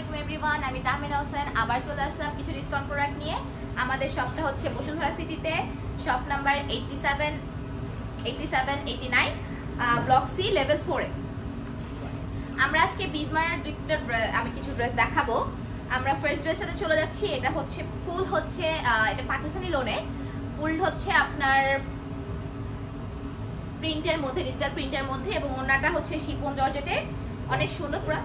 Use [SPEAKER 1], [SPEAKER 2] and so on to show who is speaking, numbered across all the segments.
[SPEAKER 1] আলাইকুম এভরিওয়ান, আমি তাহমিনা হোসেন আবার চলে আসলাম কিছু ডিসকাউন্ট প্রোডাক্ট নিয়ে। আমাদের শপটা হচ্ছে বসুন্ধরা সিটিতে, shop number 8789 block C level 4 এ। আমরা আজকে বিজমার্ট আমি কিছু ড্রেস দেখাবো। আমরা ফার্স্ট ড্রেসটাতে চলে যাচ্ছি। এটা হচ্ছে ফুল হচ্ছে এটা পাকিস্তানি লোনে, ফুল হচ্ছে আপনার প্রিন্টের মধ্যে, ডিজিটাল প্রিন্টের মধ্যে, এবং ওনাটা হচ্ছে শিফন জর্জেটে, অনেক সুন্দর। পুরো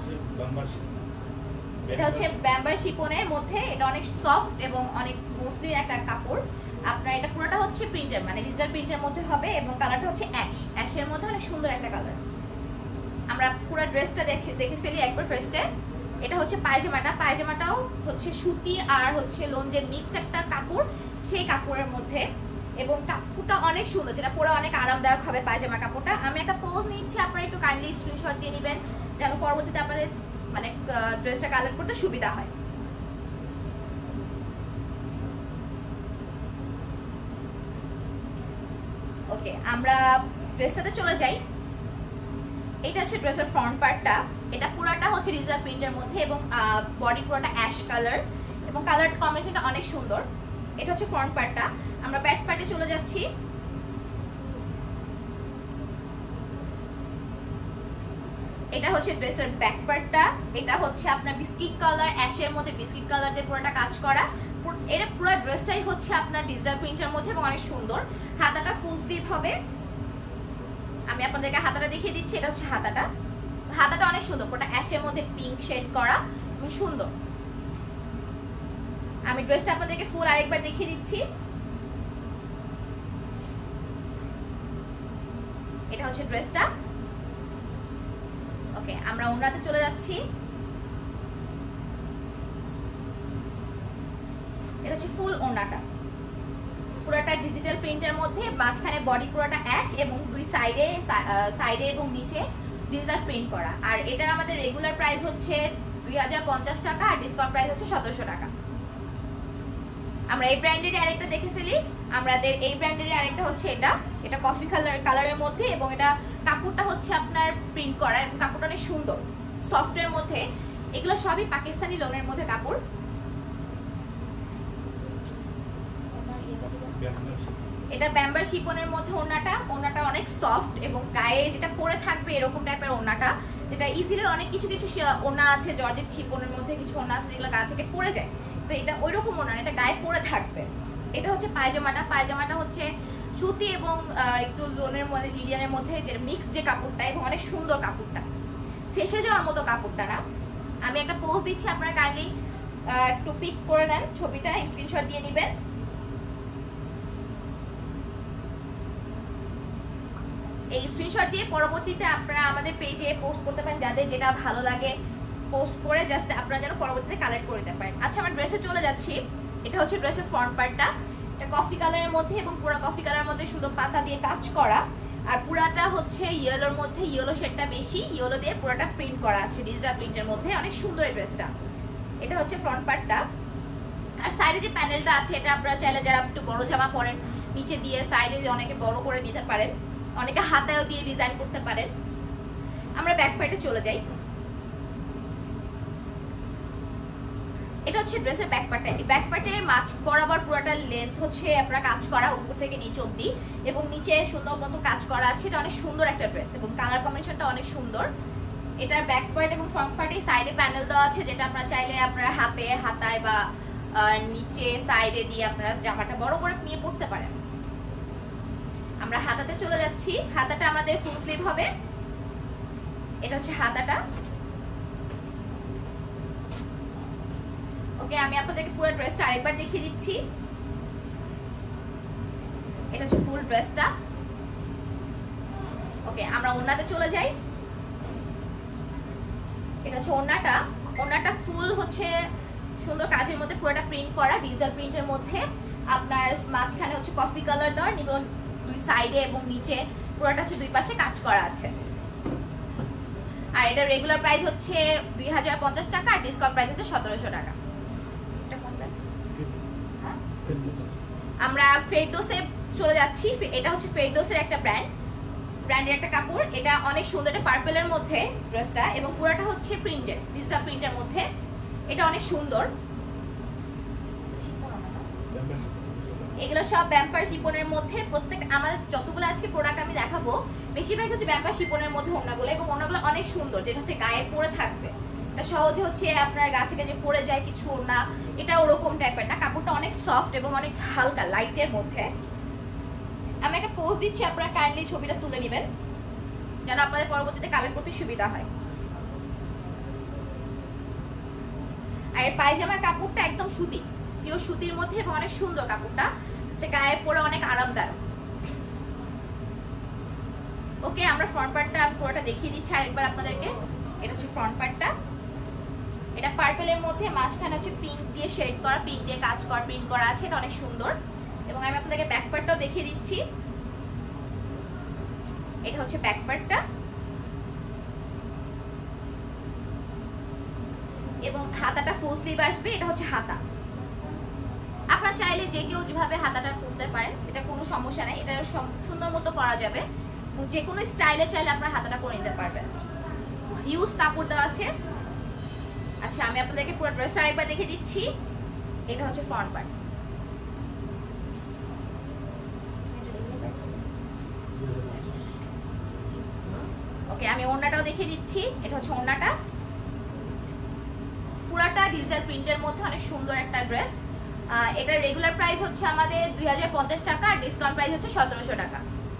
[SPEAKER 1] এটা হচ্ছে ব্যাম্বার শিফনের মধ্যে, এটা অনেক সফট এবং অনেক মসলিন একটা কাপড়। আপনার এটা পুরোটা হচ্ছে প্রিন্টের, মানে ডিজিটাল প্রিন্টের মধ্যে হবে, এবং কালারটা হচ্ছে অ্যাশের মধ্যে, অনেক সুন্দর একটা কালার। আমরা পুরো ড্রেসটা দেখে ফেলি একবার ফার্স্টে। এটা হচ্ছে পায়জামাটাও হচ্ছে সুতি আর হচ্ছে লঞ্জের মিক্সড একটা কাপড়, সেই কাপড়ের মধ্যে, এবং কাপড়টা অনেক সুন্দর, যেটা পরে অনেক আরামদায়ক হবে পায়জামা কাপড়টা। আমি একটা পোজ নিচ্ছি, আপনারা একটু কাইন্ডলি স্ক্রিনশট দিয়ে নেবেন যেন পরবর্তীতে আপনাদের মানে ড্রেসটা কালার করতে সুবিধা হয়। ওকে, আমরা ড্রেসটাতে চলে যাই। এটা হচ্ছে ড্রেসের ফ্রন্ট পার্টটা। এটা পুরাটা হচ্ছে ডিজিটাল প্রিন্টের মধ্যে, এবং বডি পুরোটা অ্যাশ কালার, এবং কালার কম্বিনেশনটা অনেক সুন্দর। এটা হচ্ছে ফ্রন্ট পার্টটা। আমরা ব্যাক পার্টে চলে যাচ্ছি। এটা হচ্ছে ড্রেসের ব্যাক পার্টটা। এটা হচ্ছে আপনার বিস্কিট কালার, অ্যাশের মধ্যে বিস্কিট কালার দিয়ে পুরোটা কাজ করা। এটা পুরো ড্রেসটাই হচ্ছে আপনার ডিজিটাল প্রিন্টের মধ্যে এবং অনেক সুন্দর। হাতাটা ফুল স্লিভ হবে। আমি আপনাদেরকে হাতাটা দেখিয়ে দিচ্ছি। এটা হচ্ছে হাতাটা অনেক সুন্দর, পুরোটা অ্যাশের মধ্যে পিঙ্ক শেড করা এবং সুন্দর। আমি ড্রেসটা আপনাদেরকে ফুল আরেকবার দেখিয়ে দিচ্ছি। এটা হচ্ছে ড্রেসটা। ওকে, আমরা ওনাতে চলে যাচ্ছি। এটা হচ্ছে ফুল ওনাটা, পুরোটা ডিজিটাল প্রিন্টের মধ্যে, মাঝখানে বডি পুরোটা অ্যাশ, এবং দুই সাইডে এবং নিচে ডিজিটাল প্রিন্ট করা। আর এটার আমাদের রেগুলার প্রাইস হচ্ছে 2050 টাকা, আর ডিসকাউন্ট প্রাইস হচ্ছে 1700 টাকা। আমরা এই ব্র্যান্ডের আরেকটা দেখে ফেলি। আমাদের এই ব্র্যান্ডের আরেকটা হচ্ছে এটা কফি কালারের মধ্যে, এবং এটা কাপড়টা হচ্ছে আপনার প্রিন্ট করা, এবং কাপড়টা অনেক সুন্দর সফটের মধ্যে। এগুলো সবই পাকিস্তানি লোনের মধ্যে কাপড়। এটা ব্যাম্বার শিফনের মধ্যে ওনাটা অনেক সফট, এবং গায়ে যেটা পরে থাকবে এরকম টাইপের ওনাটা, যেটা ইজিলি অনেক কিছু ওনা আছে জর্জেট শিফনের মধ্যে, কিছু ওনা আছে যেগুলো গা থেকে পরে যায়, তো এটা ওইরকম ওনা, এটা গায়ে পরে থাকবে। এটা হচ্ছে পায়জামাটা হচ্ছে সুতি এবং একটু লোনের মধ্যে, লিলিয়ানের মধ্যে, যে মিক্স যে কাপড়টা, এবং অনেক সুন্দর কাপড়টা, ফেসে যাওয়ার মতো কাপড়টা না। আমি একটা পোজ দিচ্ছি, আপনারা কাইন্ডলি একটু পিক করে নেন ছবিটা, স্ক্রিনশট দিয়ে নেবেন। এই স্ক্রিনশট দিয়ে পরবর্তীতে আপনারা আমাদের পেজে পোস্ট করতে পারেন, যাদের যেটা ভালো লাগে পোস্ট করে জাস্ট আপনারা যেন পরবর্তীতে কালেক্ট করে দিতে পারেন। আচ্ছা, আমরা ড্রেসে চলে যাচ্ছি। এটা হচ্ছে ড্রেসের ফ্রন্ট পার্টটা। এটা কফি কালারের মধ্যে, এবং পুরো কফি কালারের মধ্যে শুধু পাতা দিয়ে কাজ করা, আর পুরাটা হচ্ছে ইয়েলোর মধ্যে, ইয়েলো শেডটা বেশি, ইয়েলো দিয়ে পুরোটা প্রিন্ট করা আছে ডিজিটাল প্রিন্টের মধ্যে, অনেক সুন্দর এই ড্রেসটা। এটা হচ্ছে ফ্রন্ট পার্টটা। আর সাইডে যে প্যানেলটা আছে, এটা আপনারা চাইলে যারা একটু বড় জামা পরেন, নিচে দিয়ে সাইডে দিয়ে অনেকে বড় করে দিতে পারেন, অনেকে হাতায়ও দিয়ে ডিজাইন করতে পারেন। আমরা ব্যাক পার্টে চলে যাই। এটা হচ্ছে ড্রেসের ব্যাক পার্টে। ব্যাক পার্টে মাছ বরাবর পুরোটা লেন্থ হচ্ছে আপনারা কাজ করা, উপর থেকে নিচে অবধি, এবং নিচে সুন্দর মতো কাজ করা আছে। এটা অনেক সুন্দর একটা ড্রেস, এবং কালার কম্বিনেশনটা অনেক সুন্দর। এটার ব্যাক পার্ট এবং ফ্রন্ট পার্টে সাইডে প্যানেল দেওয়া আছে, যেটা আপনারা চাইলে আপনারা হাতায় বা নিচে সাইডে দিয়ে আপনারা জামাটা বড় করে নিয়ে পড়তে পারেন। আমরা হাতাতে চলে যাচ্ছি। হাতাটা আমাদের ফুল স্লিভ হবে। এটা হচ্ছে হাতাটা। ওকে, আমি আপনাদেরকে পুরো ড্রেসটা আরেকবার দেখিয়ে দিচ্ছি। এটা হচ্ছে ফুল ড্রেসটা। ওকে, আমরা ওন্নাতে চলে যাই। এটা হচ্ছে ওন্নাটা ফুল হচ্ছে সুন্দর কাজের মধ্যে, পুরোটা প্রিন্ট করা ডিজিটাল প্রিন্টের মধ্যে। আপনার মাঝখানে হচ্ছে কফি কালার দেওয়া, এবং দুই সাইডে এবং নিচে পুরোটা হচ্ছে দুই পাশে কাজ করা আছে। আর এটা রেগুলার প্রাইস হচ্ছে 2050 টাকা, আর ডিসকাউন্ট প্রাইস হচ্ছে 1700 টাকা। আমরা ফেরদৌসে চলে যাচ্ছি। এটা হচ্ছে ফেরদৌসের একটা ব্র্যান্ডের একটা কাপড়। এটা অনেক সুন্দর, এটা পার্পলের মধ্যে ড্রেসটা, এবং পুরোটা হচ্ছে প্রিন্টেড, ডিজিটাল প্রিন্টের মধ্যে। এটা অনেক সুন্দর। এগুলো সব ব্যাম্পার শিপনের মধ্যে, প্রত্যেক আমাদের যতগুলো আজকে প্রোডাক্ট আমি দেখাবো বেশিরভাগ হচ্ছে ব্যাম্পার শিপনের মধ্যে ওড়নাগুলো, এবং ওড়নাগুলো অনেক সুন্দর, যেটা হচ্ছে গায়ে পরে থাকবে। এটা সহজে হচ্ছে আপনার গা থেকে যে পরে যায় কিছু ওড়না, এটা ওরকম টাইপের না, কাপড়টা অনেক সফট এবং অনেক হালকা লাইটের মধ্যে। আমি একটা পোজ দিচ্ছি, আপনারা কাইন্ডলি ছবিটা তুলে নেবেন যেন আপনাদের পরবর্তীতে কালেক্ট করতে সুবিধা হয়। আর পায়জামার কাপড়টা একদম সুতি, পিওর সুতির মধ্যে, এবং অনেক সুন্দর কাপড়টা, সে গায়ে পরে অনেক আরামদায়ক। ওকে, আমরা ফ্রন্ট পার্টটা আমি পুরোটা দেখিয়ে দিচ্ছি আরেকবার আপনাদেরকে। এটা হচ্ছে ফ্রন্ট পার্টটা, এটা পার্পেলের মধ্যে মাঝখানে হচ্ছে পিঙ্ক দিয়ে শেড করা, পিঙ্ক দিয়ে কাজ করা, প্রিন্ট করা আছে, এটা অনেক সুন্দর। এবং আমি আপনাদেরকে ব্যাক পার্টটাও দেখিয়ে দিচ্ছি। এটা হচ্ছে ব্যাক পার্টটা, এবং হাতাটা ফুল স্লিভ আসবে। এটা হচ্ছে হাতা, আপনারা চাইলে যে কেউ যেভাবে হাতাটা করতে পারেন, এটা কোনো সমস্যা নেই, এটা সুন্দর মতো করা যাবে, যে কোনো স্টাইলে চাইলে আপনারা হাতাটা করে নিতে পারবেন। হিউজ কাপড় দেওয়া আছে। আচ্ছা, আমি আপনাদেরকে পুরো ড্রেসটা আরেকবার দেখে দিচ্ছি। এটা হচ্ছে ফ্রন্ট পার্ট। ওকে, আমি ওড়নাটাও দেখিয়ে দিচ্ছি। এটা হচ্ছে ওড়নাটা, পুরাটা ডিজিটাল প্রিন্টের মধ্যে অনেক সুন্দর একটা ড্রেস। এটার রেগুলার প্রাইস হচ্ছে আমাদের 2050 টাকা, আর ডিসকাউন্ট প্রাইস হচ্ছে 1700 টাকা।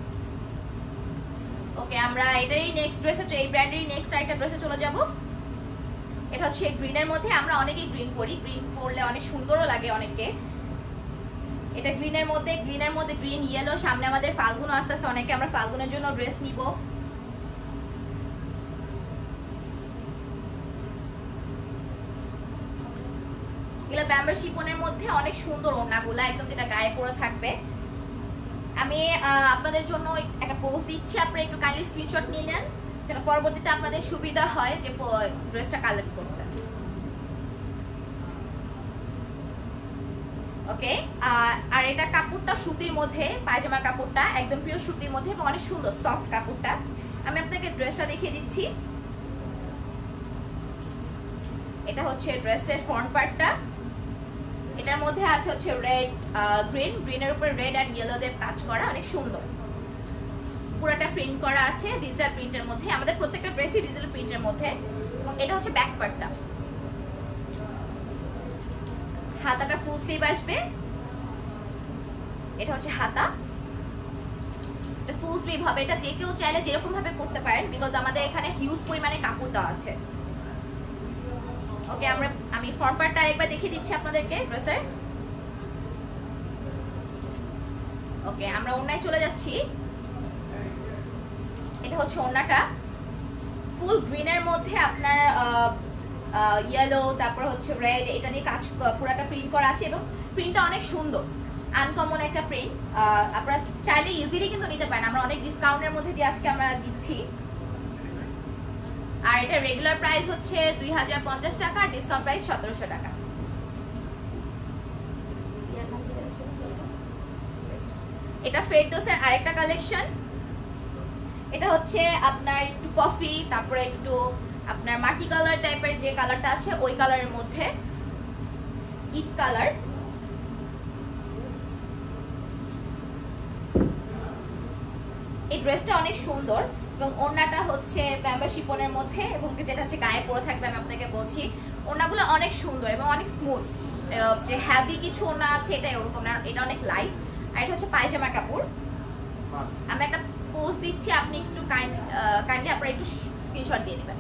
[SPEAKER 1] ওকে, আমরা এটারই নেক্সট ড্রেসে, এই ব্র্যান্ডেরই নেক্সট আরেকটা ড্রেসে চলে যাব। এটা হচ্ছে গ্রিনের মধ্যে, আমরা অনেকেই গ্রিন পরি, গ্রিন পরলে অনেক সুন্দরও লাগে অনেকে। এটা গ্রিনের মধ্যে, গ্রিন ইয়েলো, সামনে আমাদের ফাল্গুন আস্তে আস্তে, অনেকে আমরা ফাল্গুনের জন্য ড্রেস নিব। এগুলো ব্যাম্বো শিপনের মধ্যে অনেক সুন্দর ওড়নাগুলো, একদম যেটা গায়ে পরে থাকবে। আমি আপনাদের জন্য একটা পোজ দিচ্ছি, আপনারা একটু কাইন্ডলি স্ক্রিনশট নিয়ে নেন যেন পরবর্তীতে আপনাদের সুবিধা হয় যে ড্রেসটা কালেক্ট করতে। ওকে, আর এটা কাপড়টা সুতির মধ্যে, পায়জামার কাপড়টা একদম পিওর সুতির মধ্যে, এবং অনেক সুন্দর সফট কাপড়টা। আমি আপনাকে ড্রেসটা দেখিয়ে দিচ্ছি। এটা হচ্ছে ড্রেসের ফ্রন্ট পার্টটা। এটার মধ্যে আছে হচ্ছে রেড, গ্রিনের উপরে রেড আর ইয়েলো দিয়ে কাজ করা, অনেক সুন্দর। পুরোটা প্রিন্ট করা আছে ডিজিটাল প্রিন্টের মধ্যে, আমাদের প্রত্যেকটা ড্রেসই ডিজিটাল প্রিন্টের মধ্যে। এবং এটা হচ্ছে ব্যাক পার্টটা, হাতাটা ফুল স্লিভ আসবে। এটা হচ্ছে হাতা, এটা ফুল স্লিভ হবে। এটা যে কেউ চাইলে যেরকম ভাবে করতে পারেন, বিকজ আমাদের এখানে হিউজ পরিমাণে কাপড় দেওয়া আছে। ওকে, আমি ফ্রন্ট পার্টটা আরেকবার দেখিয়ে দিচ্ছি আপনাদেরকে ড্রেসের। ওকে, আমরা ওড়নায় চলে যাচ্ছি। এটা হচ্ছে ওড়নাটা, ফুল গ্রিনের মধ্যে আপনার ইয়েলো, তারপর হচ্ছে রেড, এটা দিয়ে কাজ পুরাটা প্রিন্ট করা আছে, এবং প্রিন্টটা অনেক সুন্দর, আনকমন একটা প্রিন্ট। আপনারা চাইলে ইজিলি কিন্তু নিতে পারেন, আমরা অনেক ডিসকাউন্টের মধ্যে দিয়ে আজকে আমরা দিচ্ছি। আর এটা রেগুলার প্রাইস হচ্ছে 2050 টাকা, ডিসকাউন্ট প্রাইস 1700 টাকা। এটা ফেরদৌসের আরেকটা কালেকশন। এটা হচ্ছে আপনার একটু কফি, তারপরে একটু আপনার মাটি কালার টাইপের যে কালারটা আছে, ওই কালারের মধ্যে ইট কালার। এই ড্রেসটা অনেক সুন্দর, এবং ওড়নাটা হচ্ছে ব্যাম্বো শিপনের মধ্যে, এবং যেটা হচ্ছে গায়ে পরে থাকবে। আমি আপনাকে বলছি ওড়নাগুলো অনেক সুন্দর এবং অনেক স্মুথ, যে হ্যাভি কিছু ওড়না আছে এটা ওরকম না, এটা অনেক লাইট। আর এটা হচ্ছে পায়জামা কাপড়। আমি একটা পোজ দিচ্ছি, আপনি একটু কাইন্ডলি আপনারা একটু স্ক্রিনশট দিয়ে নেবেন।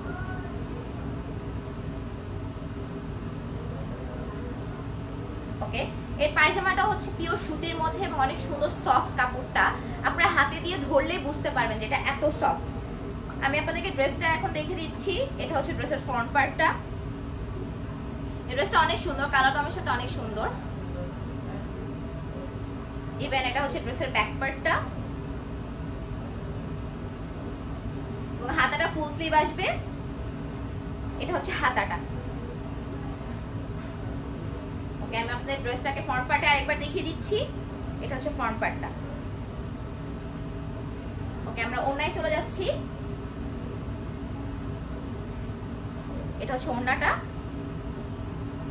[SPEAKER 1] ওকে, এই পায়জামাটা হচ্ছে পিওর সুতির মধ্যে, এবং অনেক সুন্দর সফট কাপড়টা, আপনারা হাতে দিয়ে ধরলেই বুঝতে পারবেন যে এটা এত সফট। আমি আপনাদেরকে ড্রেসটা এখন দেখে দিচ্ছি। এটা হচ্ছে ড্রেসের ফ্রন্ট পার্টটা। এই ড্রেসটা অনেক সুন্দর, কালার কম্বিনেশনটা অনেক সুন্দর। ইভেন এটা হচ্ছে ড্রেসের ব্যাক পার্টটা, এবং হাতাটা ফুল স্লিভ আসবে। এটা হচ্ছে হাতাটা। ওকে, আমি আপনাদের ড্রেসটাকে ফ্রন্ট পার্টে আরেকবার দেখিয়ে দিচ্ছি। এটা হচ্ছে ফ্রন্ট পার্টটা। ওকে, আমরা ওড়নায় চলে যাচ্ছি। এটা হচ্ছে ওড়নাটা,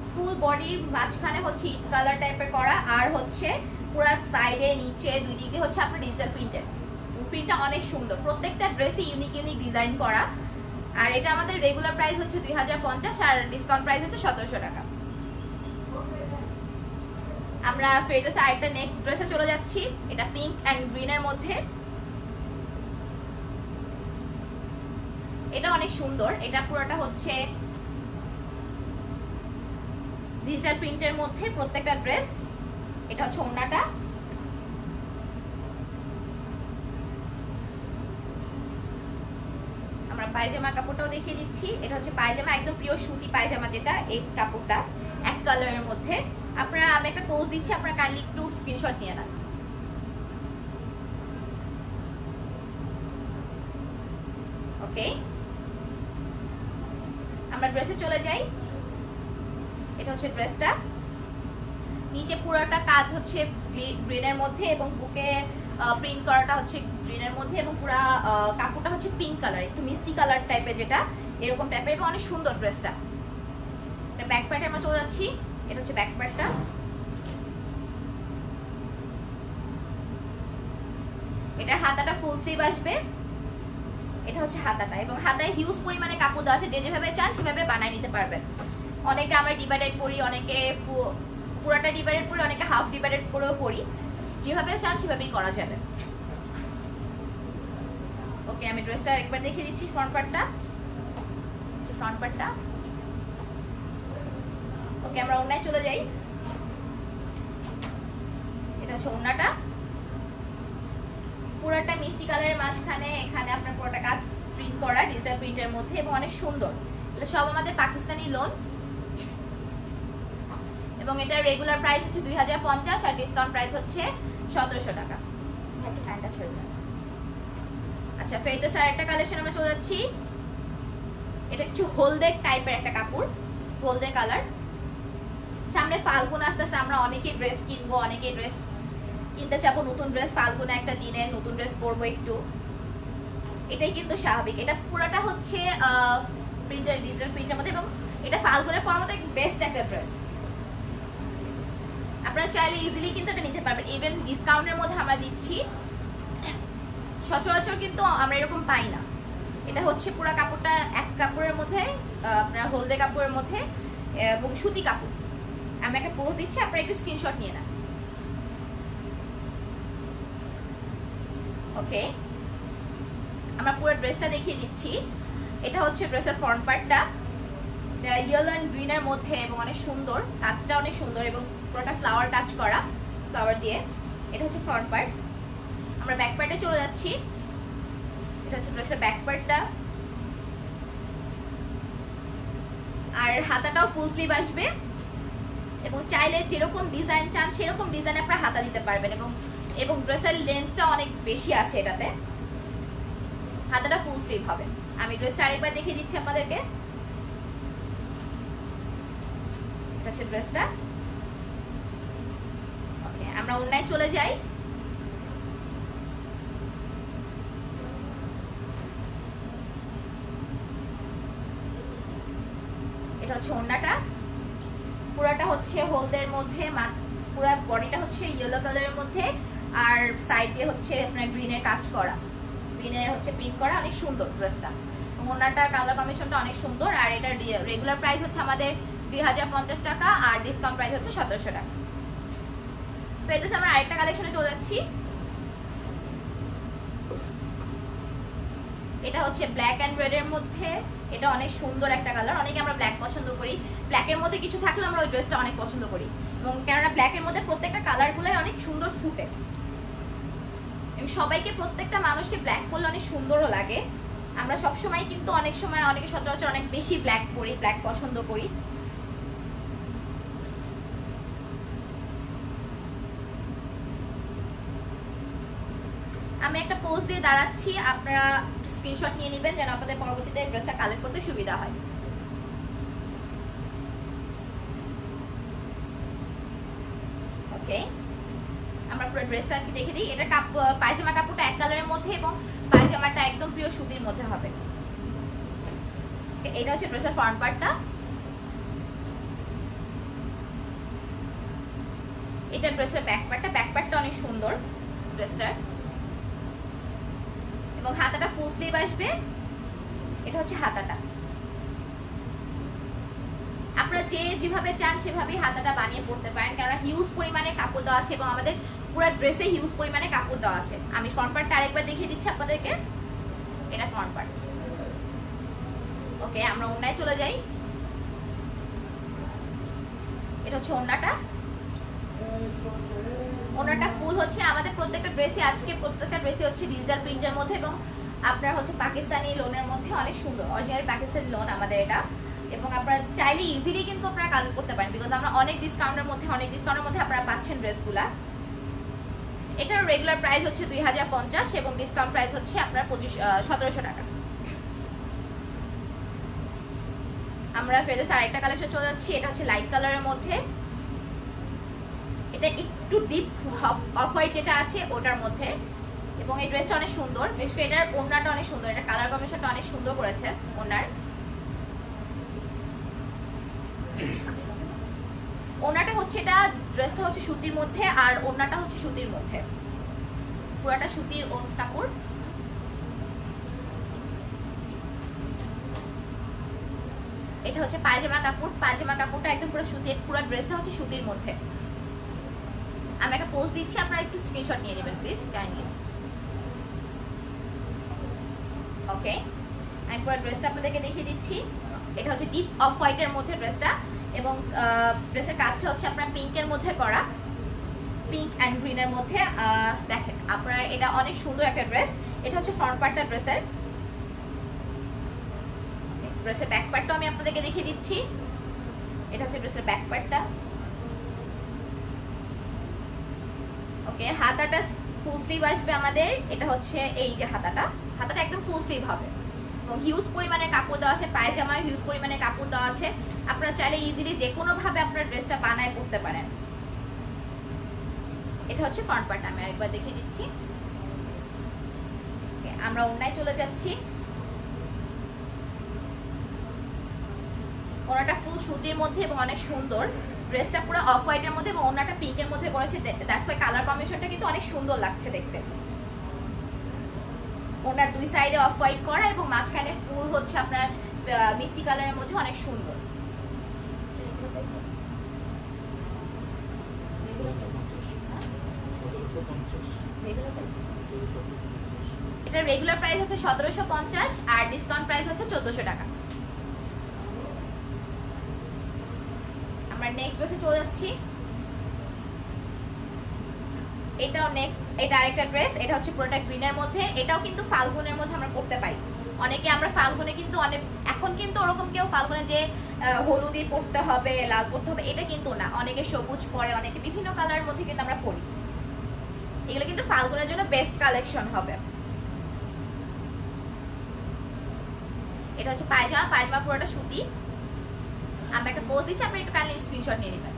[SPEAKER 1] ফুল বডি মাঝখানে হচ্ছে ইট কালার টাইপের করা, আর হচ্ছে পুরো সাইডে নিচে দুই দিকে হচ্ছে আপনার ডিজিটাল প্রিন্টের। প্রিন্টটা অনেক সুন্দর, প্রত্যেকটা ড্রেসে ইউনিক ইউনিক ডিজাইন করা। আর এটা আমাদের রেগুলার প্রাইস হচ্ছে 2050 আর ডিসকাউন্ট প্রাইস হচ্ছে 1700 টাকা। আমরা ফেরদৌসে আরেকটা নেক্সট ড্রেসে চলে যাচ্ছি। এটা পিঙ্ক এন্ড গ্রিনের মধ্যে, এটা অনেক সুন্দর। এটা পুরোটা হচ্ছে ডিজিটাল প্রিন্টের মধ্যে প্রত্যেকটা ড্রেস। এটা হচ্ছে ওড়নাটা, আমরা পায়জামা কাপড়টাও দেখিয়ে দিচ্ছি। এটা হচ্ছে পায়জামা, একদম পিওর সুতি পায়জামা, যেটা এই কাপড়টা এক কালারের মধ্যে। আপনারা, আমি একটা পোজ দিচ্ছি, আপনারা কাইন্ডলি একটু স্ক্রিনশট নিয়ে নেন। ওকে, আমরা ড্রেসে চলে যাই। এটা হচ্ছে ড্রেসটা, নিচে পুরোটা কাজ হচ্ছে গ্রিনের মধ্যে এবং বুকে প্রিন্ট করাটা হচ্ছে গ্রিনের মধ্যে, এবং পুরো কাপড়টা হচ্ছে পিঙ্ক কালার, একটু মিষ্টি কালার টাইপের, যেটা এরকম টাইপের, এবং অনেক সুন্দর ড্রেসটা। এটা ব্যাক পার্টে আমরা চলে যাচ্ছি। এটা হচ্ছে ব্যাক পার্টটা, এটার হাতাটা ফুল স্লিভ আসবে। এটা হচ্ছে হাতাটা, এবং হাতায় হিউজ পরিমাণে কাপড় দেওয়া আছে, যে যেভাবে চান সেভাবে বানায় নিতে পারবেন। অনেকে আমরা ডিভাইডেড করি, অনেকে পুরোটা ডিভাইডেড করি, অনেকে হাফ ডিভাইডেড করেও করি, যেভাবে চান সেভাবেই করা যাবে। ওকে, আমি ড্রেসটা একবার দেখিয়ে দিচ্ছি। ফ্রন্ট পার্টটা, ফ্রন্ট পার্টটা। ওকে, আমরা ওড়নায় চলে যাই। এটা হচ্ছে ওড়নাটা, পুরোটা মিষ্টি কালারের মাঝখানে এখানে আপনার পুরোটা কাজ প্রিন্ট করা ডিজিটাল প্রিন্টের মধ্যে, এবং অনেক সুন্দর। এগুলো সব আমাদের পাকিস্তানি লোন, এবং এটা রেগুলার প্রাইস হচ্ছে 2050 আর ডিসকাউন্ট প্রাইস হচ্ছে 1700 টাকা। একটা ফ্যানটা ছেড়ে দেন। আচ্ছা, ফেরদৌসে আরেকটা কালেকশন আমরা চলে যাচ্ছি। এটা একটু হলদে টাইপের একটা কাপড়, হলদে কালার। সামনে ফাল্গুন আসতেছে, আমরা অনেকেই ড্রেস কিনবো, অনেকেই ড্রেস কিনতে চাবো, নতুন ড্রেস ফাল্গুনে একটা দিনে নতুন ড্রেস পরবো একটু, এটাই কিন্তু স্বাভাবিক। এটা পুরোটা হচ্ছে প্রিন্টের ডিজিটাল প্রিন্টের মধ্যে, এবং এটা ফাল্গুনে পরার মতো বেস্ট একটা ড্রেস। আপনারা চাইলে ইজিলি কিন্তু এটা নিতে পারবেন, ইভেন ডিসকাউন্টের মধ্যে আমরা দিচ্ছি। সচরাচর কিন্তু আমরা এরকম পাই না। এটা হচ্ছে পুরো কাপড়টা এক কাপড়ের মধ্যে, আপনার হলদে কাপড়ের মধ্যে এবং সুতি কাপড়। আমি একটা পোজ দিচ্ছি, আপনারা একটু স্ক্রিনশট নিয়ে নেন। ওকে, আমরা পুরো ড্রেসটা দেখিয়ে দিচ্ছি। এটা হচ্ছে ড্রেসের ফ্রন্ট পার্টটা, ইয়েলো এন্ড গ্রিনের মধ্যে, এবং অনেক সুন্দর, কাজটা অনেক সুন্দর, এবং পুরোটা ফ্লাওয়ার কাজ করা, ফ্লাওয়ার দিয়ে। এটা হচ্ছে ফ্রন্ট পার্ট। আমরা ব্যাক পার্টে চলে যাচ্ছি। এটা হচ্ছে ড্রেসের ব্যাক পার্টটা, আর হাতাটাও ফুল স্লিভ আসবে, এবং চাইলে যেরকম ডিজাইন চান সেরকম ডিজাইনে আপনারা হাতা দিতে পারবেন, এবং ড্রেসের লেন্থটা অনেক বেশি আছে এটাতে। হাতাটা ফুল স্লিভ হবে। আমি ড্রেসটা আরেকবার দেখিয়ে দিচ্ছি আপনাদেরকে। এটা হচ্ছে ড্রেসটা। ওকে, আমরা ওড়নায় চলে যাই। এটা হচ্ছে ওড়নাটা, পুরাটা হচ্ছে হলদের মধ্যে, পুরা বডিটা হচ্ছে ইয়েলো কালারের মধ্যে, আর সাইড দিয়ে হচ্ছে আপনার গ্রিনের কাজ করা, গ্রিনের হচ্ছে প্রিন্ট করা, অনেক সুন্দর ড্রেসটা। ওড়নাটা কালার কম্বিনেশনটা অনেক সুন্দর। আর এটা রেগুলার প্রাইস হচ্ছে আমাদের 2050 টাকা, আর ডিসকাউন্ট প্রাইস হচ্ছে 1700 টাকা। ফেরদৌসে আমরা আরেকটা কালেকশনে চলে যাচ্ছি। এটা হচ্ছে ব্ল্যাক এন্ড রেড এর মধ্যে, এটা অনেক সুন্দর একটা কালার। অনেকে আমরা ব্ল্যাক পছন্দ করি, ব্ল্যাকের মধ্যে কিছু থাকলে আমরা ওই ড্রেসটা অনেক পছন্দ করি, এবং কেননা ব্ল্যাকের মধ্যে প্রত্যেকটা কালারগুলোই অনেক সুন্দর ফুটে, এবং সবাইকে, প্রত্যেকটা মানুষকে ব্ল্যাক পরলে অনেক সুন্দরও লাগে। আমরা সবসময় কিন্তু অনেক সময় অনেকে সচরাচর অনেক বেশি ব্ল্যাক পরি, ব্ল্যাক পছন্দ করি। আমি একটা পোজ দিয়ে দাঁড়াচ্ছি, আপনারা স্ক্রিনশট নিয়ে নেবেন যেন আপনাদের পরবর্তীতে ড্রেসটা কালেক্ট করতে সুবিধা হয়। ওকে, আমরা পুরো ড্রেসটা দেখে দিই। এটা পায়জামা কাপড়টা এক কালারের মধ্যে, এবং পায়জামাটা একদম প্রিয় সুতির মধ্যে হবে। এটা হচ্ছে ড্রেসের ফ্রন্ট পার্টটা। এটা ড্রেসের ব্যাকপার্টটা অনেক সুন্দর ড্রেসটার, এবং হাতাটা ফুল স্লিভ আসবে। এটা হচ্ছে হাতাটা, আপনারা যেভাবে চান সেভাবেই হাতাটা বানিয়ে পড়তে পারেন, কারণ হিউজ পরিমাণে কাপড় দেওয়া আছে এবং আমাদের পুরো ড্রেসে হিউজ পরিমাণে কাপড় দেওয়া আছে। আমি ফ্রন্ট পার্টটা আরেকবার দেখিয়ে দিচ্ছি আপনাদেরকে। এটা ফ্রন্ট পার্ট। ওকে, আমরা ওড়নায় চলে যাই। এটা হচ্ছে ওড়নাটা। ওড়নাটা ফুল হচ্ছে আমাদের প্রত্যেকটা ড্রেসে, আজকে প্রত্যেকটা ড্রেসে হচ্ছে ডিজিটাল প্রিন্টের মধ্যে এবং আপনার হচ্ছে পাকিস্তানি লোনের মধ্যে, অনেক সুন্দর অরিজিনাল পাকিস্তানি লোন আমাদের এটা। এবং আপনারা চাইলে ইজিলি কিন্তু আপনারা কালেক্ট করতে পারেন, বিকজ আমরা অনেক ডিসকাউন্টের মধ্যে আপনারা পাচ্ছেন ড্রেসগুলা। এটার রেগুলার প্রাইস হচ্ছে 2050 এবং ডিসকাউন্ট প্রাইস হচ্ছে আপনার 1700 টাকা। আমরা ফেজেস আরেকটা কালেকশন চলে যাচ্ছি। এটা হচ্ছে লাইট কালারের মধ্যে, এটা একটু ডিপ অফ হোয়াইট যেটা আছে ওটার মধ্যে, এবং এই ড্রেসটা অনেক সুন্দর। এটার ওড়নাটা অনেক সুন্দর, এটা কালার কম্বিনেশনটা অনেক সুন্দর করেছে ওড়নার। ওড়নাটা হচ্ছে, এটা ড্রেসটা হচ্ছে সুতির মধ্যে আর ওড়নাটা হচ্ছে সুতির মধ্যে, পুরোটা সুতির কাপড়। এটা হচ্ছে পায়জামা কাপড়, পায়জামা কাপড়টা একদম পুরো সুতির, পুরো ড্রেসটা হচ্ছে সুতির মধ্যে। আমি একটা পোজ দিচ্ছি, আপনারা একটু স্ক্রিনশট নিয়ে নেবেন প্লিজ কাইন্ডলি। ওকে, আমি পুরো ড্রেসটা আপনাদেরকে দেখিয়ে দিচ্ছি। এটা হচ্ছে ডিপ অফ হোয়াইটের মধ্যে ড্রেসটা, এবং ড্রেসের কাজটা হচ্ছে আপনার পিঙ্কের মধ্যে করা, পিঙ্ক অ্যান্ড গ্রিনের মধ্যে। দেখেন আপনারা, এটা অনেক সুন্দর একটা ড্রেস। এটা হচ্ছে ফ্রন্ট পার্টটা ড্রেসের ব্যাক পার্টটাও আমি আপনাদেরকে দেখিয়ে দিচ্ছি। এটা হচ্ছে ড্রেসের ব্যাক পার্টটা। ওকে, হাতাটা ফুল স্লিভ আসবে আমাদের। এটা হচ্ছে এই যে হাতাটা একদম ফুল স্লিভ হবে এবং হিউজ পরিমাণে কাপড় দেওয়া আছে, পায়জামায় হিউজ পরিমাণে কাপড় দেওয়া আছে। আপনারা চাইলে ইজিলি যে কোনো ভাবে আপনার ড্রেসটা বানায় পড়তে পারেন। এটা হচ্ছে ফ্রন্ট পার্ট, আমি আরেকবার দেখিয়ে দিচ্ছি। আমরা ওড়নায় চলে যাচ্ছি। ওড়নাটা ফুল সুতির মধ্যে এবং অনেক সুন্দর। ড্রেসটা পুরো অফ হোয়াইটের মধ্যে এবং ওড়নাটা পিঙ্কের মধ্যে করেছে, দ্যাটস ওয়াই কালার কম্বিনেশনটা কিন্তু অনেক সুন্দর লাগছে দেখতে। ওনার দুই সাইডে অফ হোয়াইট করা এবং মাঝখানে ফুল হচ্ছে আপনার মিষ্টি কালারের মধ্যে, অনেক সুন্দর। এটা রেগুলার প্রাইস হচ্ছে 1750 আর ডিসকাউন্ট প্রাইস হচ্ছে 1400 টাকা। আমরা নেক্সট ড্রেসে চলে যাচ্ছি। এটাও নেক্সট, এটা আরেকটা ড্রেস। এটা হচ্ছে পুরোটা গ্রিনের মধ্যে, এটাও কিন্তু ফাল্গুনের মধ্যে আমরা করতে পারি। অনেকে আমরা ফাল্গুনে কিন্তু অনেক, এখন কিন্তু ওরকম কেউ ফাল্গুনে যে হলুদি পড়তে হবে, লাল পড়তে হবে, এটা কিন্তু না। অনেকে সবুজ পরে, অনেকে বিভিন্ন কালারের মধ্যে কিন্তু আমরা পরি। এগুলো কিন্তু ফাল্গুনের জন্য বেস্ট কালেকশন হবে। এটা হচ্ছে পায়জামা পুরোটা সুতি। আমি একটা পোজ দিচ্ছি, আপনি একটু কাইন্ডলি স্ক্রিনশট নিয়ে নেবেন।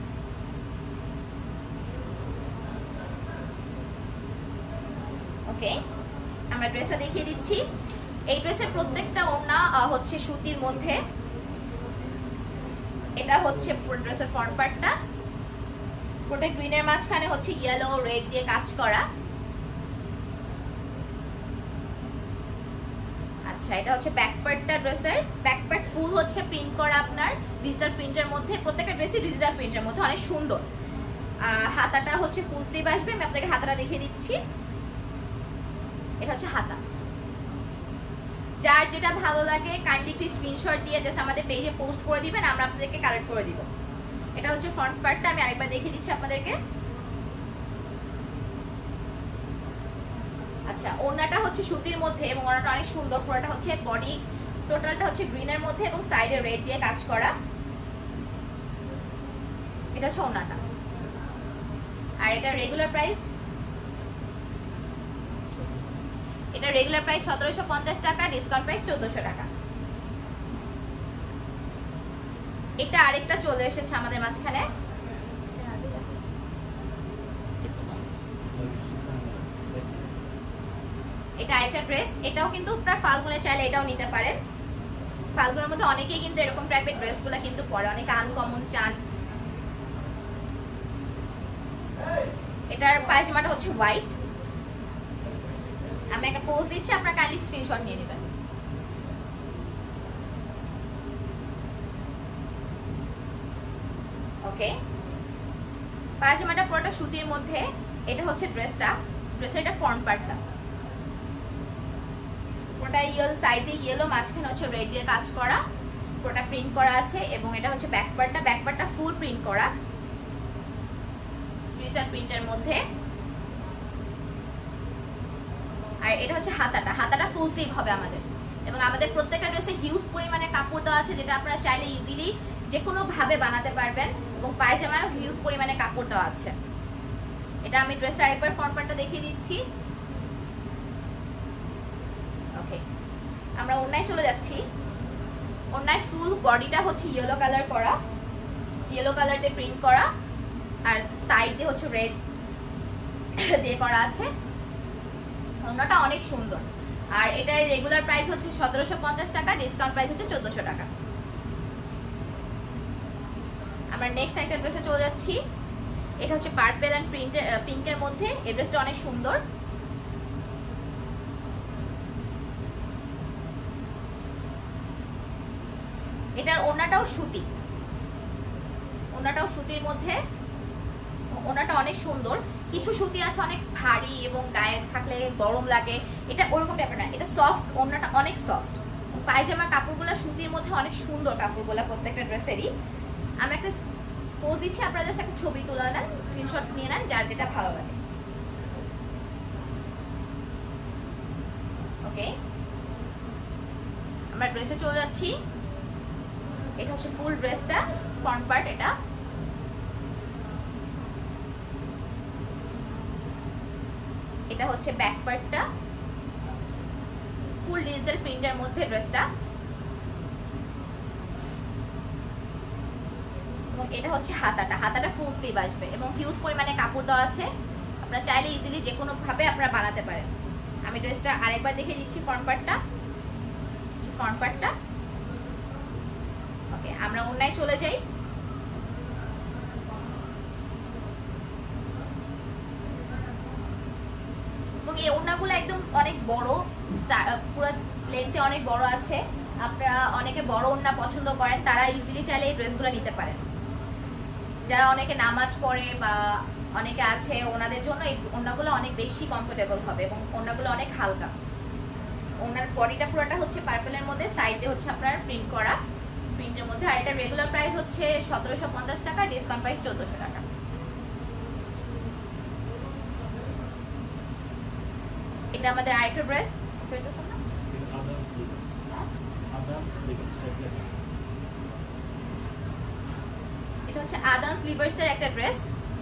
[SPEAKER 1] ওকে, আমরা ড্রেসটা দেখিয়ে দিচ্ছি। এই ড্রেসের প্রত্যেকটা ওড়না হচ্ছে সুতির মধ্যে। এটা হচ্ছে ড্রেসের ফ্রন্ট পার্টটা, পুরোটা গ্রিনের মাঝখানে হচ্ছে ইয়েলো রেড দিয়ে কাজ করা। আচ্ছা, এটা হচ্ছে ব্যাক পার্টটা ড্রেসের। ব্যাক পার্ট ফুল হচ্ছে প্রিন্ট করা আপনার ডিজিটাল প্রিন্টের মধ্যে, প্রত্যেকটা ড্রেসই ডিজিটাল প্রিন্টের মধ্যে, অনেক সুন্দর। হাতাটা হচ্ছে ফুল স্লিভ আসবে, আমি আপনাকে হাতাটা দেখিয়ে দিচ্ছি। এটা হচ্ছে হাতা। যার যেটা ভালো লাগে কাইন্ডলি একটু স্ক্রিনশট দিয়ে জাস্ট আমাদের পেজে পোস্ট করে দিবেন, আমরা আপনাদেরকে কালেক্ট করে দিব। এটা হচ্ছে ফ্রন্ট পার্টটা, আমি আরেকবার দেখিয়ে দিচ্ছি আপনাদেরকে। আচ্ছা, ওড়নাটা হচ্ছে সুতির মধ্যে এবং ওড়নাটা অনেক সুন্দর। পুরোটা হচ্ছে বডি টোটালটা হচ্ছে গ্রিনের মধ্যে এবং সাইডে রেড দিয়ে কাজ করা। এটা হচ্ছে ওড়নাটা। আর এটা রেগুলার প্রাইস, এটা রেগুলার প্রাইস 1750 টাকা, ডিসকাউন্ট প্রাইস 1400 টাকা। এটা আরেকটা চলে এসেছে আমাদের মাঝখানে। এটা আরেকটা ড্রেস, এটাও কিন্তু আপনারা ফাল্গুনে চাইলে এটাও নিতে পারেন। ফাল্গুনের মধ্যে অনেকেই কিন্তু এরকম টাইপের ড্রেসগুলো কিন্তু পরে, অনেকে আনকমন চান। এটার পায়জামাটা হচ্ছে হোয়াইট। আমি একটা পোজ দিচ্ছি, আপনারা কাইন্ডলি স্ক্রিনশট নিয়ে নেবেন। ওকে, পায়জামাটা পুরোটা সুতির মধ্যে। এটা হচ্ছে ড্রেসের এটা ফ্রন্ট পার্টটা, পুরোটা ইয়েলো, সাইডে ইয়েলো, মাঝখানে হচ্ছে রেড দিয়ে কাজ করা, পুরোটা প্রিন্ট করা আছে। এবং এটা হচ্ছে ব্যাক পার্টটা ফুল প্রিন্ট করা ডিজিটাল প্রিন্টের মধ্যে। আর এটা হচ্ছে হাতাটা ফুল স্লিভ হবে আমাদের। এবং আমাদের প্রত্যেকটা ড্রেসে হিউজ পরিমাণে কাপড় দেওয়া আছে, যেটা আপনারা চাইলে ইজিলি যে কোনো ভাবে বানাতে পারবেন। এবং পায়জামায়ও হিউজ পরিমাণে কাপড় দেওয়া আছে। এটা আমি ড্রেসটা আরেকবার ফ্রন্ট পার্টটা দেখিয়ে দিচ্ছি। ওকে, আমরা ওড়নায় চলে যাচ্ছি। ওড়নায় ফুল বডিটা হচ্ছে ইয়েলো কালার করা, ইয়েলো কালার দিয়ে প্রিন্ট করা, আর সাইড দিয়ে হচ্ছে রেড দিয়ে করা আছে। ওড়নাটা অনেক সুন্দর। আর এটার রেগুলার প্রাইস হচ্ছে 1750 টাকা, ডিসকাউন্ট প্রাইস হচ্ছে 1400 টাকা। আমরা নেক্সট একটা ড্রেসে চলে যাচ্ছি। এটা হচ্ছে পার্পল এন্ড পিঙ্কের মধ্যে। এই ড্রেসটা অনেক সুন্দর। এটার ওড়নাটাও সুতির মধ্যে। ওড়নাটা অনেক সুন্দর। কিছু সুতি আছে অনেক ভারী এবং গায়ে থাকলে গরম লাগে, এটা ওরকম টাইপের না, এটা সফট, ওড়নাটা অনেক সফট। পায়জামার কাপড়গুলো সুতির মধ্যে অনেক সুন্দর কাপড়গুলো প্রত্যেকটা ড্রেসেরই। আমি একটা পোজ দিচ্ছি, আপনারা জাস্ট একটা ছবি তুলে নেন, স্ক্রিনশট নিয়ে নেন, যার যেটা ভালো লাগে। ওকে, আমরা ড্রেসে চলে যাচ্ছি। এটা হচ্ছে ফুল ড্রেসটা, ফ্রন্ট পার্ট। এটা হচ্ছে ব্যাক পার্টটা, ফুল ডিজিটাল প্রিন্টের মধ্যে ড্রেসটা। এবং এটা হচ্ছে হাতাটা ফুল স্লিভ আসবে এবং হিউজ পরিমাণে কাপড় দেওয়া আছে। আপনারা চাইলে ইজিলি যে কোনো ভাবে আপনারা বানাতে পারেন। আমি ড্রেসটা আরেকবার দেখিয়ে দিচ্ছি ফ্রন্ট পার্টটা। ওকে, আমরা ওড়নায় চলে যাই। এবং এই ওড়নাগুলো একদম অনেক বড়, পুরো লেন্থে অনেক বড় আছে। আপনারা অনেকে বড় ওড়না পছন্দ করেন, তারা ইজিলি চাইলে এই ড্রেসগুলো নিতে পারেন। যারা অনেকে নামাজ পড়ে বা অনেকে আছে, ওনাদের জন্য এই ওড়নাগুলো অনেক বেশি কমফোর্টেবল হবে এবং ওড়নাগুলো অনেক হালকা। ওড়নার বডিটা পুরোটা হচ্ছে পার্পলের মধ্যে, সাইডে হচ্ছে আপনার প্রিন্ট করা, প্রিন্টের মধ্যে। আর এটা রেগুলার প্রাইস হচ্ছে 1750 টাকা, ডিসকাউন্ট প্রাইস 1400 টাকা। এটা আমাদের আরেকটা ড্রেস। এটা হচ্ছে আদান স্লিভার্সের একটা ড্রেস।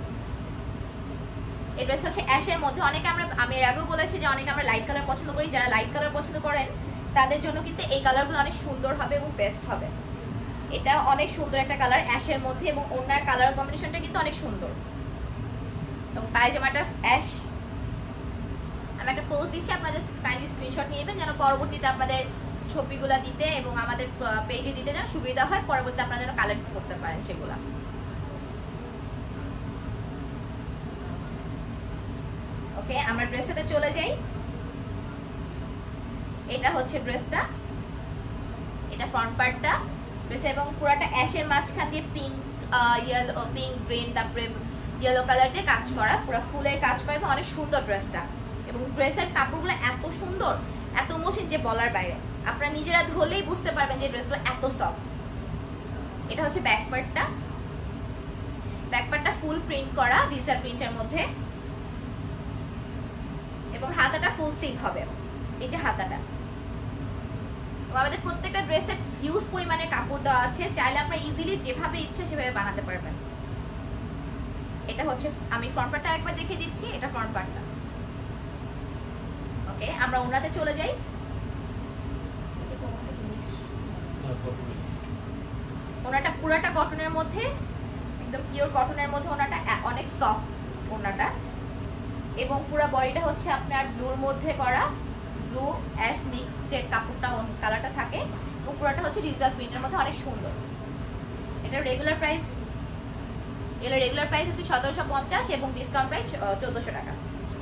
[SPEAKER 1] এই ড্রেসটা হচ্ছে অ্যাশের মধ্যে। আমি এর আগেও বলেছি যে অনেকে আমরা লাইট কালার পছন্দ করি। যারা লাইট কালার পছন্দ করেন তাদের জন্য কিন্তু এই কালারগুলো অনেক সুন্দর হবে এবং বেস্ট হবে। এটা অনেক সুন্দর একটা কালার অ্যাশের মধ্যে এবং ওড়নার কালার কম্বিনেশনটা কিন্তু অনেক সুন্দর। এবং পায়জামাটা অ্যাশ। আমি একটা পোজ দিচ্ছি, আপনারা জাস্ট কাইন্ডলি স্ক্রিনশট নিয়ে নেবেন, যেন পরবর্তীতে আপনাদের ছবিগুলো দিতে এবং আমাদের পেজে দিতে যেন সুবিধা হয়, পরবর্তীতে আপনারা যেন কালেক্ট করতে পারেন সেগুলা। ওকে, আমরা ড্রেসেতে চলে যাই। এটা হচ্ছে ড্রেসটা, এটা ফ্রন্ট পার্টটা ড্রেস এবং পুরাটা অ্যাশের মাঝখান দিয়ে পিঙ্ক গ্রিন তারপরে ইয়েলো কালার দিয়ে কাজ করা, পুরো ফুলের কাজ করা এবং অনেক সুন্দর ড্রেসটা। এবং ড্রেসের কাপড়গুলো এত সুন্দর, এত মসৃণ যে বলার বাইরে। আপনারা নিজেরা ধরলেই বুঝতে পারবেন যে ড্রেসগুলো এত সফট। এটা হচ্ছে ব্যাক পার্টটা ফুল প্রিন্ট করা ডিজিটাল প্রিন্টের মধ্যে এবং হাতাটা ফুল স্লিভ হবে। এই যে হাতাটা। আমাদের প্রত্যেকটা ড্রেসে হিউজ পরিমাণে কাপড় দেওয়া আছে, চাইলে আপনারা ইজিলি যেভাবে ইচ্ছা সেভাবে বানাতে পারবেন। এটা হচ্ছে, আমি ফ্রন্ট পার্টটা একবার দেখিয়ে দিচ্ছি। এটা ফ্রন্ট পার্টটা। ওকে, আমরা ওনাতে চলে যাই। ওনাটা পুরাটা কটনের মধ্যে, একদম পিওর কটনের মধ্যে। ওনাটা অনেক সফট ওনাটা এবং পুরো বডিটা হচ্ছে আপনার ব্লুর মধ্যে করা, ব্লু অ্যাশ মিক্স যে কাপড়টা কালারটা থাকে এবং পুরোটা হচ্ছে ডিজিটাল প্রিন্টের মধ্যে অনেক সুন্দর। এটা রেগুলার প্রাইস এর রেগুলার প্রাইস হচ্ছে 1750 এবং ডিসকাউন্ট প্রাইস 1400 টাকা।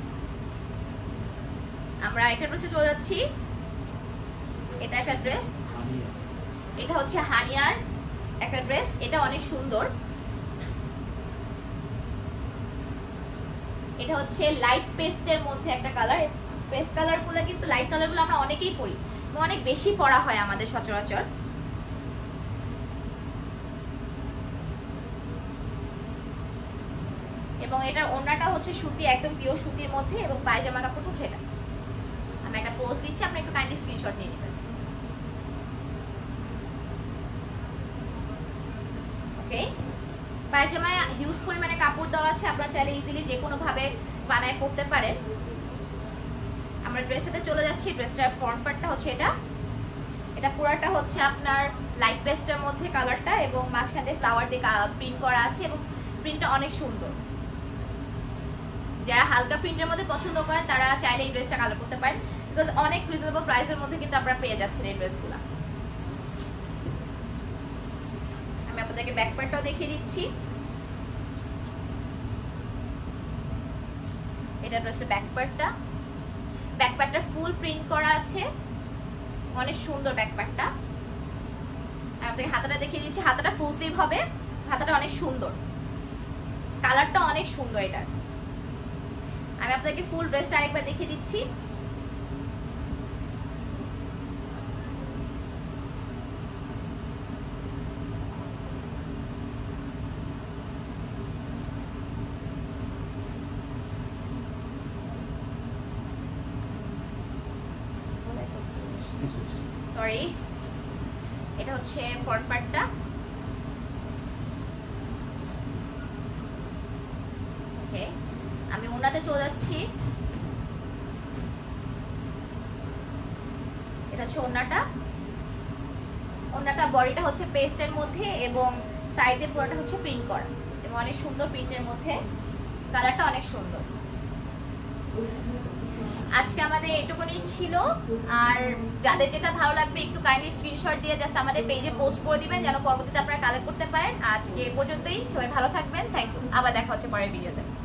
[SPEAKER 1] আমরা একটা ড্রেসে চলে যাচ্ছি। এটা একটা ড্রেস, এটা হচ্ছে হানিয়ার একটা ড্রেস, এটা অনেক সুন্দর। এটা হচ্ছে লাইট পেস্টের মধ্যে একটা কালার। পেস্ট কালারগুলো কিন্তু লাইট কালারগুলো আমরা অনেকেই পরি, অনেক বেশি পরা হয় আমাদের সচরাচর। এবং এটার ওড়নাটা হচ্ছে সুতি, একদম পিওর সুতির মধ্যে, এবং পায়জামা কাপড় হচ্ছে এটা। আমি একটা পোজ দিচ্ছি, আপনি একটু কাইন্ডলি স্ক্রিনশট নিয়ে নেবেন। ওকে, পায়জামায় হিউজ পরিমাণে কাপড় দেওয়া আছে, আপনারা চাইলে ইজিলি যে কোনো ভাবে বানায় পড়তে পারেন। আমরা ড্রেসেতে চলে যাচ্ছি। ড্রেসটার ফ্রন্ট পার্টটা হচ্ছে এটা। এটা পুরাটা হচ্ছে আপনার লাইট পেস্টের মধ্যে কালারটা, এবং মাঝখানে ফ্লাওয়ার দিয়ে প্রিন্ট করা আছে, এবং প্রিন্টটা অনেক সুন্দর। যারা হালকা প্রিন্টের মধ্যে পছন্দ করেন তারা চাইলে এই ড্রেসটা কালার করতে পারেন, বিকজ অনেক রিজনেবল প্রাইসের মধ্যে কিন্তু আপনারা পেয়ে যাচ্ছেন এই ড্রেসগুলো। আমি আপনাদেরকে ব্যাক পার্টটাও দেখিয়ে দিচ্ছি। এটা ড্রেসের ব্যাক পার্টটা। ব্যাক পার্টটা ফুল প্রিন্ট করা আছে, অনেক সুন্দর ব্যাক পার্টটা। আমি আপনাদেরকে হাতাটা দেখিয়ে দিচ্ছি। হাতাটা ফুল স্লিভ হবে, হাতাটা অনেক সুন্দর, কালারটা অনেক সুন্দর এটার। আমি আপনাদেরকে ফুল ড্রেসটা আরেকবার দেখিয়ে দিচ্ছি। সরি, এটা হচ্ছে ফ্রন্ট পার্টটা। ওকে, আমি ওনাতে চলে যাচ্ছি। এটা হচ্ছে ওনাটা। ওনাটা বডিটা হচ্ছে পেস্টের মধ্যে, এবং সাইডে পুরোটা হচ্ছে প্রিন্ট করা, এবং অনেক সুন্দর প্রিন্টের মধ্যে, কালারটা অনেক সুন্দর। আজকে আমাদের এটুকুনি ছিল। আর যাদের যেটা ভালো লাগবে একটু কাইন্ডলি স্ক্রিনশট দিয়ে জাস্ট আমাদের পেজে পোস্ট করে দিবেন, যেন পরবর্তীতে আপনারা কালেক্ট করতে পারেন। আজকে এ পর্যন্তই, সবাই ভালো থাকবেন, থ্যাংক ইউ। আবার দেখা হচ্ছে পরের ভিডিওতে।